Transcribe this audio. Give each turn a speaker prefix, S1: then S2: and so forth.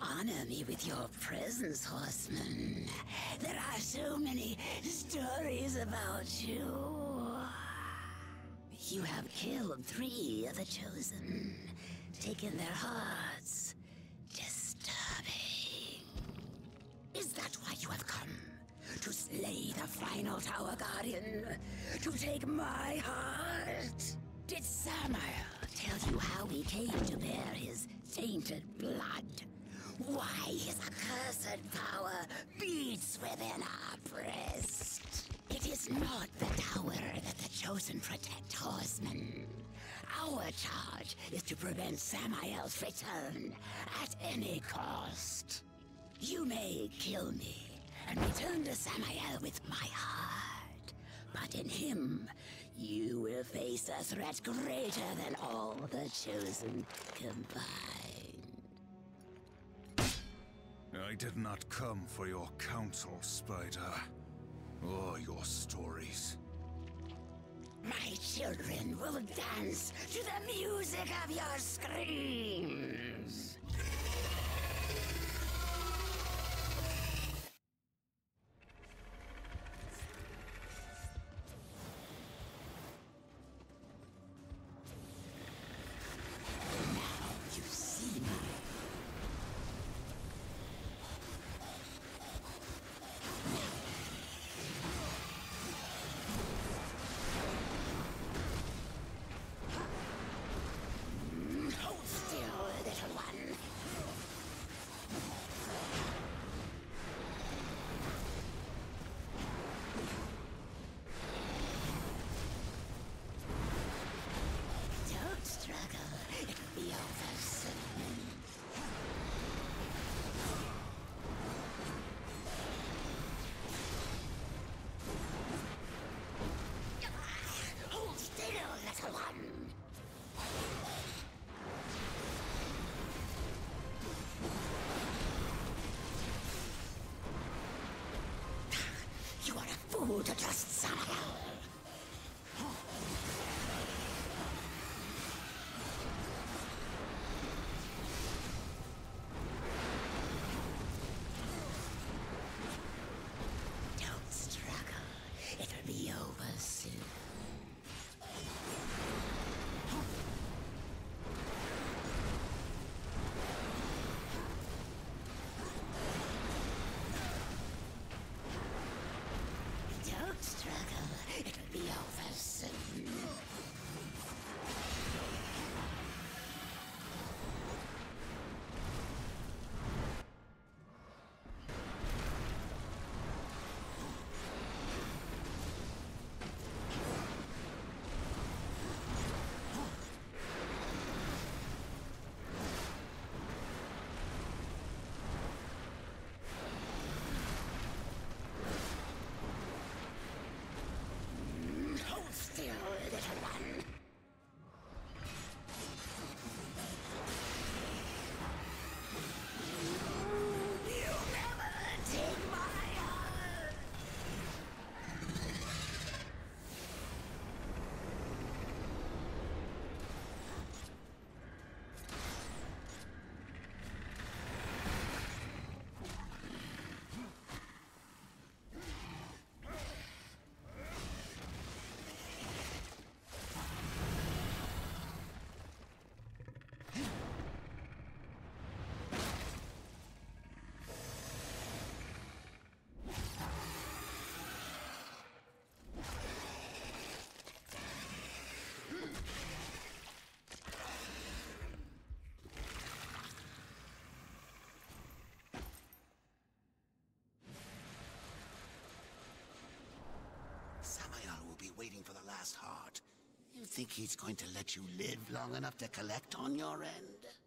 S1: Honor me with your presence, horseman. There are so many stories about you. You have killed 3 of the Chosen, taken their hearts. Disturbing. Is that why you have come? To slay the final Tower Guardian? To take my heart? Did Samael tell you how he came to bear his tainted blood? Why his accursed power beats within our breast? It is not the tower that the Chosen protect, horsemen. Our charge is to prevent Samael's return at any cost. You may kill me and return to Samael with my heart, but in him, you will face a threat greater than all the Chosen combined.
S2: I did not come for your counsel, Spider, or your stories.
S1: My children will dance to the music of your screams. You are a fool to trust Samael. Don't struggle. It'll be over soon. Don't struggle. It'll be over soon. Hold still, little one. You'll never take my heart.
S3: Samael will be waiting for the last heart. You think he's going to let you live long enough to collect on your end?